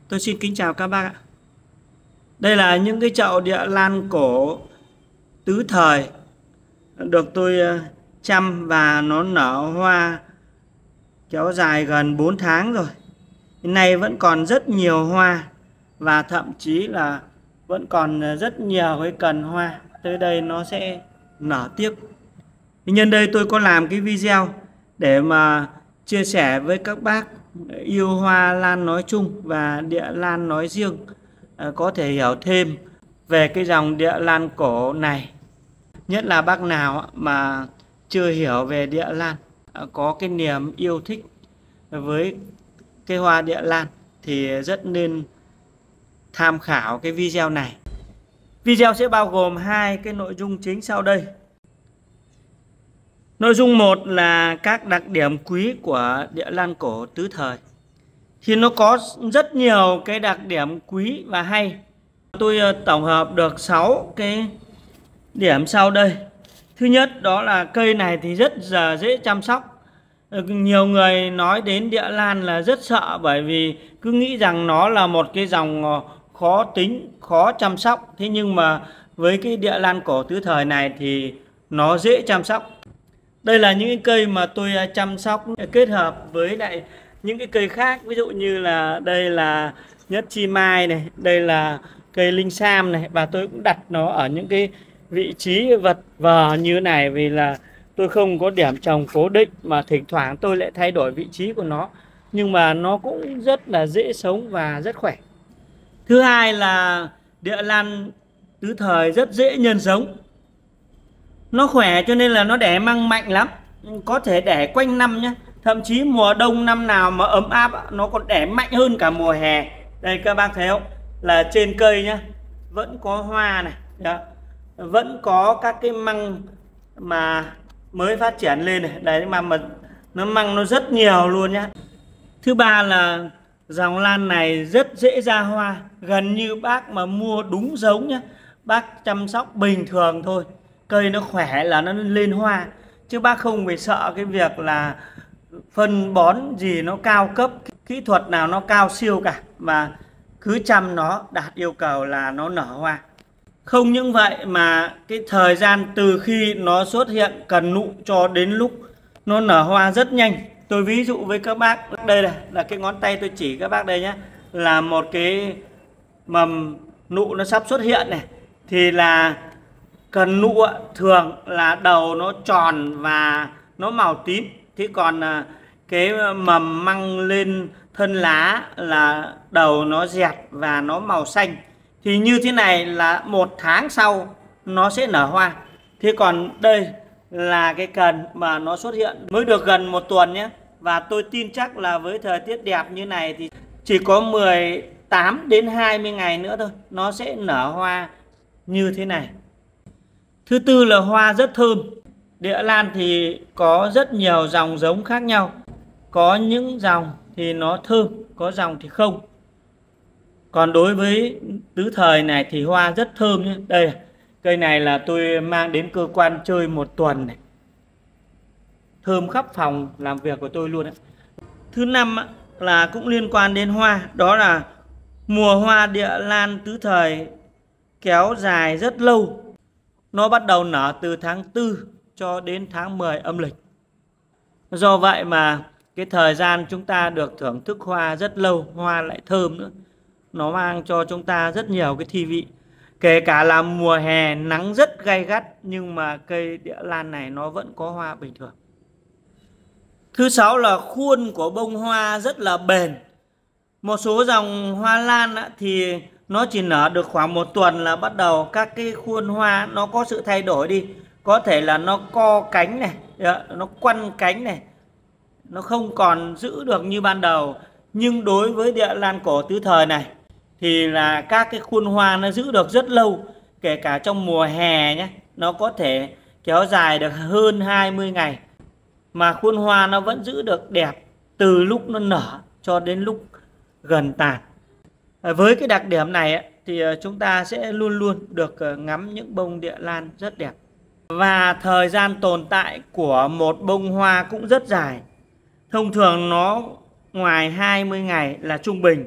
Tôi xin kính chào các bác ạ. Đây là những cái chậu địa lan cổ tứ thời được tôi chăm và nó nở hoa kéo dài gần 4 tháng rồi. Hiện nay vẫn còn rất nhiều hoa và thậm chí là vẫn còn rất nhiều cái cần hoa. Tới đây nó sẽ nở tiếp. Nhân đây tôi có làm cái video để mà chia sẻ với các bác yêu hoa lan nói chung và địa lan nói riêng có thể hiểu thêm về cái dòng địa lan cổ này. Nhất là bác nào mà chưa hiểu về địa lan, có cái niềm yêu thích với cái hoa địa lan thì rất nên tham khảo cái video này. Video sẽ bao gồm hai cái nội dung chính sau đây. Nội dung 1 là các đặc điểm quý của địa lan cổ tứ thời. Thì nó có rất nhiều cái đặc điểm quý và hay. Tôi tổng hợp được 6 cái điểm sau đây. Thứ nhất đó là cây này thì rất là dễ chăm sóc. Nhiều người nói đến địa lan là rất sợ bởi vì cứ nghĩ rằng nó là một cái dòng khó tính, khó chăm sóc. Thế nhưng mà với cái địa lan cổ tứ thời này thì nó dễ chăm sóc. Đây là những cây mà tôi chăm sóc kết hợp với lại những cái cây khác. Ví dụ như là đây là nhất chi mai này, đây là cây linh sam này. Và tôi cũng đặt nó ở những cái vị trí vật vờ như này vì là tôi không có điểm trồng cố định mà thỉnh thoảng tôi lại thay đổi vị trí của nó. Nhưng mà nó cũng rất là dễ sống và rất khỏe. Thứ hai là địa lan tứ thời rất dễ nhân giống. Nó khỏe cho nên là nó đẻ măng mạnh lắm. Có thể đẻ quanh năm nhé. Thậm chí mùa đông năm nào mà ấm áp nó còn đẻ mạnh hơn cả mùa hè. Đây các bác thấy không? Là trên cây nhá, vẫn có hoa này. Đó. Vẫn có các cái măng mà mới phát triển lên này. Đấy mà nó măng nó rất nhiều luôn nhá. Thứ ba là dòng lan này rất dễ ra hoa. Gần như bác mà mua đúng giống nhá, bác chăm sóc bình thường thôi, cây nó khỏe là nó lên hoa. Chứ bác không phải sợ cái việc là phân bón gì nó cao cấp, kỹ thuật nào nó cao siêu cả. Mà cứ chăm nó đạt yêu cầu là nó nở hoa. Không những vậy mà cái thời gian từ khi nó xuất hiện cần nụ cho đến lúc nó nở hoa rất nhanh. Tôi ví dụ với các bác, đây là cái ngón tay tôi chỉ các bác đây nhé. Là một cái mầm nụ nó sắp xuất hiện này. Thì là cần nụ thường là đầu nó tròn và nó màu tím. Thế còn cái mầm măng lên thân lá là đầu nó dẹt và nó màu xanh. Thì như thế này là 1 tháng sau nó sẽ nở hoa. Thế còn đây là cái cần mà nó xuất hiện mới được gần 1 tuần nhé. Và tôi tin chắc là với thời tiết đẹp như này thì chỉ có 18 đến 20 ngày nữa thôi nó sẽ nở hoa như thế này. Thứ tư là hoa rất thơm. Địa lan thì có rất nhiều dòng giống khác nhau. Có những dòng thì nó thơm, có dòng thì không. Còn đối với tứ thời này thì hoa rất thơm nhé. Đây, cây này là tôi mang đến cơ quan chơi 1 tuần này. Thơm khắp phòng làm việc của tôi luôn đấy. Thứ năm là cũng liên quan đến hoa. Đó là mùa hoa địa lan tứ thời kéo dài rất lâu. Nó bắt đầu nở từ tháng 4 cho đến tháng 10 âm lịch. Do vậy mà cái thời gian chúng ta được thưởng thức hoa rất lâu. Hoa lại thơm nữa. Nó mang cho chúng ta rất nhiều cái thi vị. Kể cả là mùa hè nắng rất gay gắt nhưng mà cây địa lan này nó vẫn có hoa bình thường. Thứ 6 là khuôn của bông hoa rất là bền. Một số dòng hoa lan thì nó chỉ nở được khoảng 1 tuần là bắt đầu các cái khuôn hoa nó có sự thay đổi đi. Có thể là nó co cánh này, nó quăn cánh này, nó không còn giữ được như ban đầu. Nhưng đối với địa lan cổ tứ thời này thì là các cái khuôn hoa nó giữ được rất lâu. Kể cả trong mùa hè nhé, nó có thể kéo dài được hơn 20 ngày. Mà khuôn hoa nó vẫn giữ được đẹp từ lúc nó nở cho đến lúc gần tàn. Với cái đặc điểm này thì chúng ta sẽ luôn luôn được ngắm những bông địa lan rất đẹp. Và thời gian tồn tại của một bông hoa cũng rất dài. Thông thường nó ngoài 20 ngày là trung bình.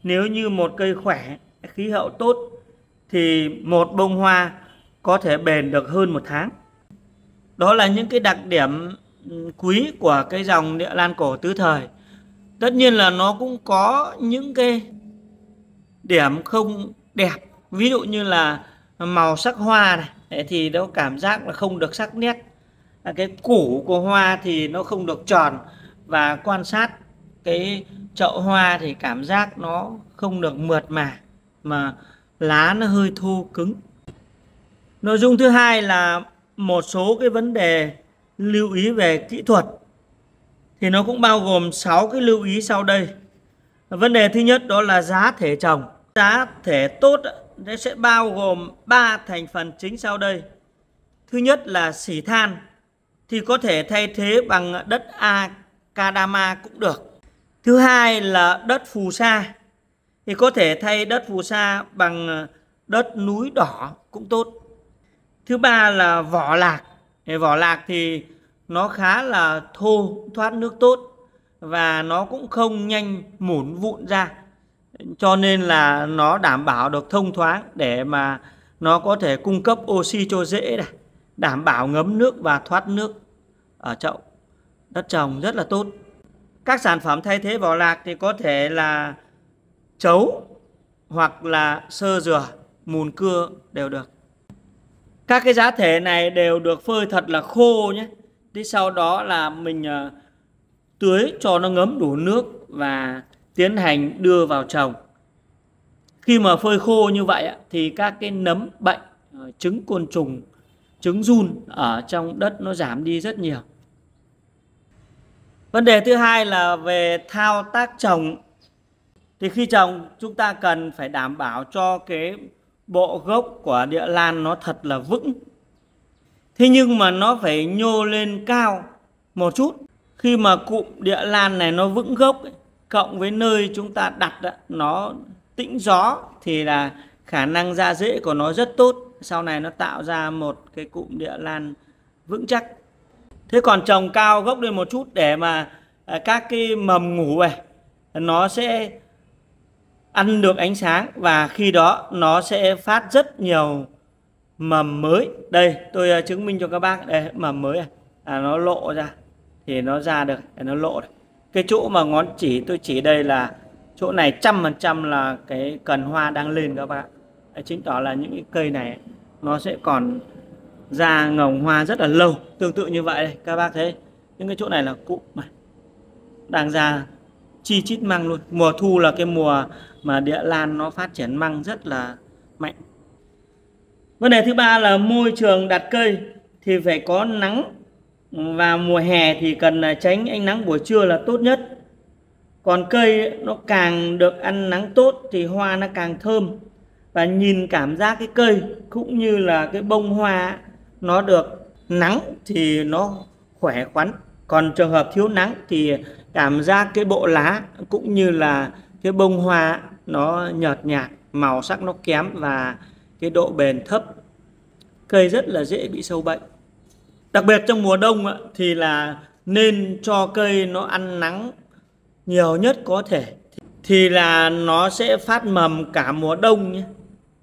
nếu như một cây khỏe, khí hậu tốt thì một bông hoa có thể bền được hơn 1 tháng. Đó là những cái đặc điểm quý của cái dòng địa lan cổ tứ thời. Tất nhiên là nó cũng có những cái điểm không đẹp, ví dụ như là màu sắc hoa này thì nó cảm giác là không được sắc nét, cái củ của hoa thì nó không được tròn, và quan sát cái chậu hoa thì cảm giác nó không được mượt mà lá nó hơi thô cứng. Nội dung thứ hai là một số cái vấn đề lưu ý về kỹ thuật, thì nó cũng bao gồm 6 cái lưu ý sau đây. Vấn đề thứ nhất đó là giá thể trồng. Giá thể tốt nó sẽ bao gồm 3 thành phần chính sau đây. Thứ nhất là sỉ than, thì có thể thay thế bằng đất Akadama cũng được. Thứ hai là đất phù sa, thì có thể thay đất phù sa bằng đất núi đỏ cũng tốt. Thứ ba là vỏ lạc. Vỏ lạc thì nó khá là thô, thoát nước tốt, và nó cũng không nhanh mủn vụn ra, cho nên là nó đảm bảo được thông thoáng để mà nó có thể cung cấp oxy cho rễ này, đảm bảo ngấm nước và thoát nước ở chậu đất trồng rất là tốt. Các sản phẩm thay thế vỏ lạc thì có thể là trấu hoặc là sơ dừa, mùn cưa đều được. Các cái giá thể này đều được phơi thật là khô nhé. Thế sau đó là mình tưới cho nó ngấm đủ nước và tiến hành đưa vào trồng. Khi mà phơi khô như vậy thì các cái nấm bệnh, trứng côn trùng, trứng giun ở trong đất nó giảm đi rất nhiều. Vấn đề thứ hai là về thao tác trồng. Thì khi trồng chúng ta cần phải đảm bảo cho cái bộ gốc của địa lan nó thật là vững. Thế nhưng mà nó phải nhô lên cao một chút. Khi mà cụm địa lan này nó vững gốc cộng với nơi chúng ta đặt nó tĩnh gió thì là khả năng ra rễ của nó rất tốt. Sau này nó tạo ra một cái cụm địa lan vững chắc. Thế còn trồng cao gốc lên một chút để mà các cái mầm ngủ này nó sẽ ăn được ánh sáng, và khi đó nó sẽ phát rất nhiều mầm mới. Đây tôi chứng minh cho các bác, đây mầm mới này, nó lộ ra thì nó ra được, nó lộ này. Cái chỗ mà ngón chỉ tôi chỉ đây là chỗ này 100% là cái cần hoa đang lên các bác. Đấy, chứng tỏ là những cái cây này nó sẽ còn ra ngồng hoa rất là lâu. Tương tự như vậy đây, các bác thấy những cái chỗ này là cụm này đang ra chi chít măng luôn. Mùa thu là cái mùa mà địa lan nó phát triển măng rất là mạnh. Vấn đề thứ ba là môi trường đặt cây thì phải có nắng, và mùa hè thì cần tránh ánh nắng buổi trưa là tốt nhất. Còn cây nó càng được ăn nắng tốt thì hoa nó càng thơm, và nhìn cảm giác cái cây cũng như là cái bông hoa nó được nắng thì nó khỏe khoắn. Còn trường hợp thiếu nắng thì cảm giác cái bộ lá cũng như là cái bông hoa nó nhợt nhạt, màu sắc nó kém và cái độ bền thấp. Cây rất là dễ bị sâu bệnh. Đặc biệt trong mùa đông thì là nên cho cây nó ăn nắng nhiều nhất có thể, thì là nó sẽ phát mầm cả mùa đông nhé.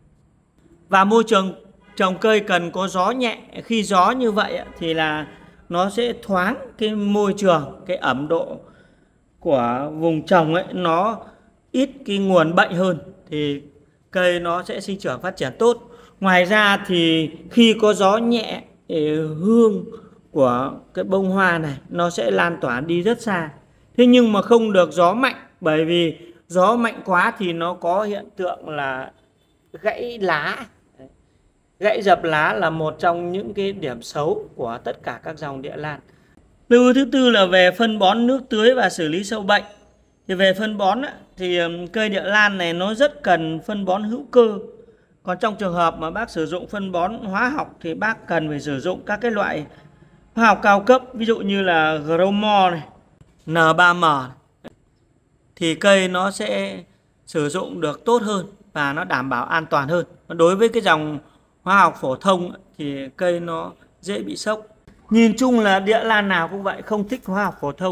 Và môi trường trồng cây cần có gió nhẹ. Khi gió như vậy thì là nó sẽ thoáng cái môi trường, cái ẩm độ của vùng trồng nó ít cái nguồn bệnh hơn, thì cây nó sẽ sinh trưởng phát triển tốt. Ngoài ra thì khi có gió nhẹ thì hương của cái bông hoa này nó sẽ lan tỏa đi rất xa. Thế nhưng mà không được gió mạnh, bởi vì gió mạnh quá thì nó có hiện tượng là gãy lá. Gãy dập lá là một trong những cái điểm xấu của tất cả các dòng địa lan. Lưu ý thứ tư là về phân bón, nước tưới và xử lý sâu bệnh. Thì về phân bón thì cây địa lan này nó rất cần phân bón hữu cơ. Còn trong trường hợp mà bác sử dụng phân bón hóa học thì bác cần phải sử dụng các cái loại hóa học cao cấp, ví dụ như là Gromor này, N3M này. Thì cây nó sẽ sử dụng được tốt hơn và nó đảm bảo an toàn hơn. Đối với cái dòng hóa học phổ thông thì cây nó dễ bị sốc. Nhìn chung là địa lan nào cũng vậy, không thích hóa học phổ thông.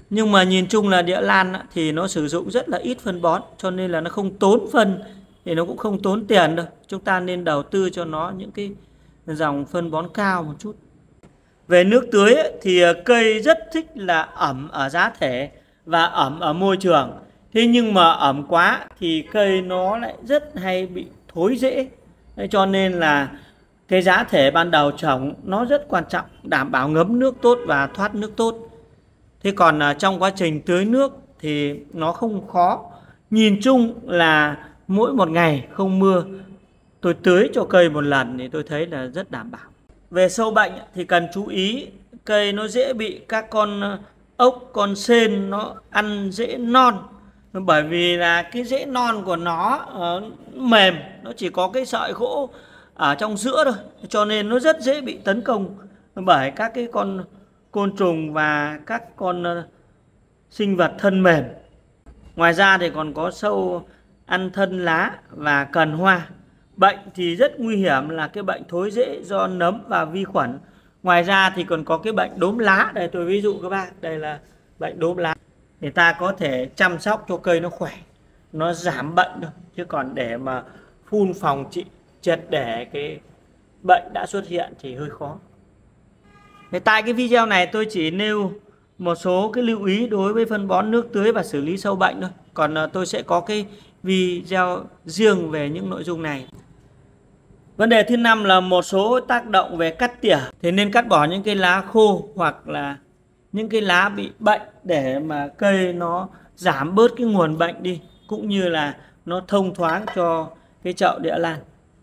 Nhưng mà nhìn chung là địa lan thì nó sử dụng rất là ít phân bón, cho nên là nó không tốn phân thì nó cũng không tốn tiền đâu. Chúng ta nên đầu tư cho nó những cái dòng phân bón cao một chút. Về nước tưới thì cây rất thích là ẩm ở giá thể và ẩm ở môi trường. Thế nhưng mà ẩm quá thì cây nó lại rất hay bị thối rễ. Cho nên là cái giá thể ban đầu trồng nó rất quan trọng, đảm bảo ngấm nước tốt và thoát nước tốt. Thế còn trong quá trình tưới nước thì nó không khó. Nhìn chung là mỗi một ngày không mưa, tôi tưới cho cây một lần thì tôi thấy là rất đảm bảo. Về sâu bệnh thì cần chú ý, cây nó dễ bị các con ốc, con sên nó ăn rễ non. Bởi vì là cái rễ non của nó mềm, nó chỉ có cái sợi gỗ ở trong giữa thôi, cho nên nó rất dễ bị tấn công bởi các cái con côn trùng và các con sinh vật thân mềm. Ngoài ra thì còn có sâu ăn thân lá và cần hoa. Bệnh thì rất nguy hiểm là cái bệnh thối rễ do nấm và vi khuẩn. Ngoài ra thì còn có cái bệnh đốm lá. Đây tôi ví dụ các bạn, đây là bệnh đốm lá. Người ta có thể chăm sóc cho cây nó khỏe, nó giảm bệnh thôi. Chứ còn để mà phun phòng trị triệt để cái bệnh đã xuất hiện thì hơi khó. Tại cái video này tôi chỉ nêu một số cái lưu ý đối với phân bón, nước tưới và xử lý sâu bệnh thôi. Còn tôi sẽ có cái video riêng về những nội dung này. Vấn đề thứ 5 là một số tác động về cắt tỉa. Thì nên cắt bỏ những cái lá khô hoặc là những cái lá bị bệnh để mà cây nó giảm bớt cái nguồn bệnh đi, cũng như là nó thông thoáng cho cái chậu địa lan.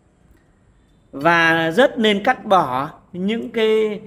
Và rất nên cắt bỏ những cái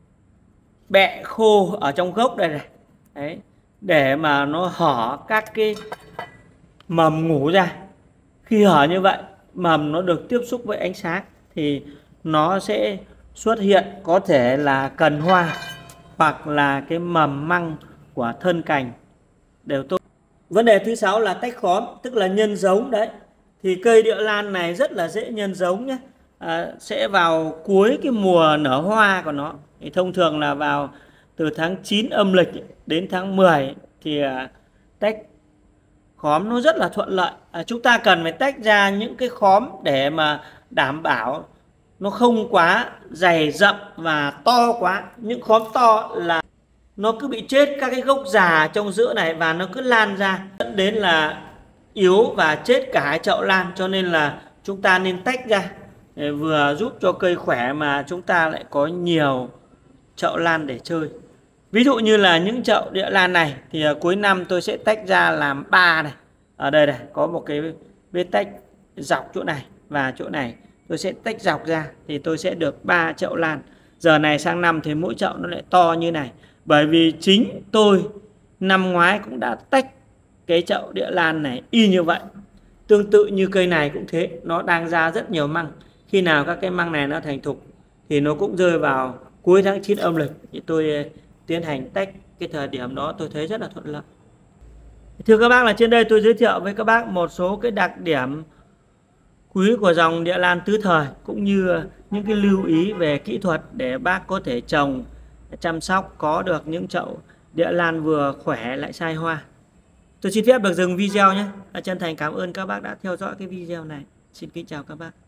bẹ khô ở trong gốc đây này. Đấy, để mà nó hở các cái mầm ngủ ra. Khi hở như vậy, mầm nó được tiếp xúc với ánh sáng thì nó sẽ xuất hiện có thể là cần hoa hoặc là cái mầm măng của thân cành đều tốt. Vấn đề thứ 6 là tách khóm, tức là nhân giống đấy. Thì cây địa lan này rất là dễ nhân giống nhé. Sẽ vào cuối cái mùa nở hoa của nó. Thì thông thường là vào từ tháng 9 âm lịch đến tháng 10 thì tách khóm nó rất là thuận lợi. Chúng ta cần phải tách ra những cái khóm để mà đảm bảo nó không quá dày rậm và to quá. Những khóm to là nó cứ bị chết các cái gốc già trong giữa này và nó cứ lan ra, dẫn đến là yếu và chết cả chậu lan. Cho nên là chúng ta nên tách ra để vừa giúp cho cây khỏe mà chúng ta lại có nhiều chậu lan để chơi. Ví dụ như là những chậu địa lan này thì cuối năm tôi sẽ tách ra làm 3 này. Ở đây này có một cái vết tách dọc chỗ này và chỗ này tôi sẽ tách dọc ra thì tôi sẽ được 3 chậu lan. Giờ này sang năm thì mỗi chậu nó lại to như này. Bởi vì chính tôi năm ngoái cũng đã tách cái chậu địa lan này y như vậy. Tương tự như cây này cũng thế, nó đang ra rất nhiều măng. Khi nào các cái măng này nó thành thục thì nó cũng rơi vào cuối tháng 9 âm lịch. Thì tôi tiến hành tách cái thời điểm đó tôi thấy rất là thuận lợi. Thưa các bác, là trên đây tôi giới thiệu với các bác một số cái đặc điểm quý của dòng địa lan tứ thời, cũng như những cái lưu ý về kỹ thuật để bác có thể trồng, chăm sóc có được những chậu địa lan vừa khỏe lại sai hoa. Tôi xin phép được dừng video nhé. Chân thành cảm ơn các bác đã theo dõi cái video này. Xin kính chào các bác.